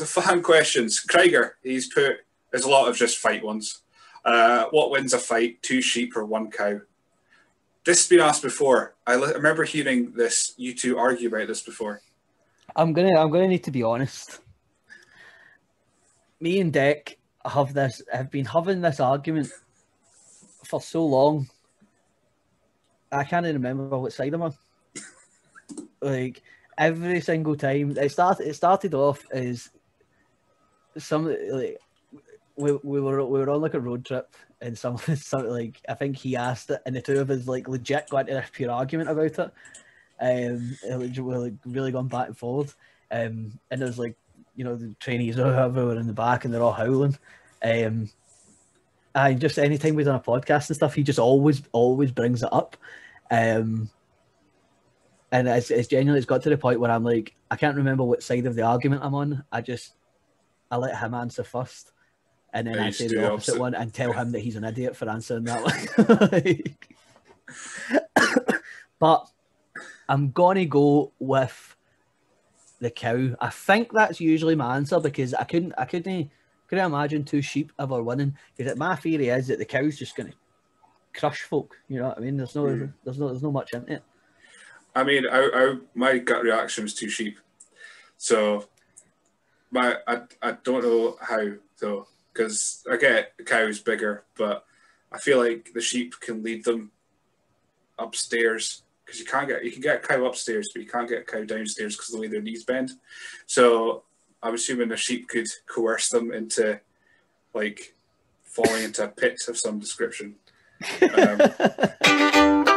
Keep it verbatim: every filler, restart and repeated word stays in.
the fan questions. Krieger, he's put, there's a lot of just fight ones. Uh, what wins a fight, two sheep or one cow? This has been asked before. I, li- I remember hearing this, you two argue about this before. I'm gonna, I'm gonna need to be honest. Me and Dick have this, have been having this argument for so long. I can't even remember what side I'm on. Like every single time, it started. It started off as some like we we were we were on like a road trip, and some some like I think he asked it, and the two of us like legit got into a pure argument about it. Um, it, we like really gone back and forth. Um, and there's like you know the trainees or whoever were in the back, and they're all howling. Um, and just anytime we've done a podcast and stuff, he just always always brings it up. Um. And it's, it's genuinely, it's got to the point where I'm like, I can't remember what side of the argument I'm on. I just, I let him answer first. And then Yeah, I you say do the the opposite, opposite. one and tell him that he's an idiot for answering that one. But I'm going to go with the cow. I think that's usually my answer because I couldn't, I couldn't, couldn't imagine two sheep ever winning. Because my theory is that the cow's just going to crush folk. You know what I mean? There's no, mm. there's no, there's no much in it. I mean, I, I, my gut reaction was two sheep. So, my I, I don't know how, though, because I get the cow is bigger, but I feel like the sheep can lead them upstairs because you can't get, you can get a cow upstairs, but you can't get a cow downstairs because of the way their knees bend. So, I'm assuming the sheep could coerce them into, like, falling into a pit of some description. Um,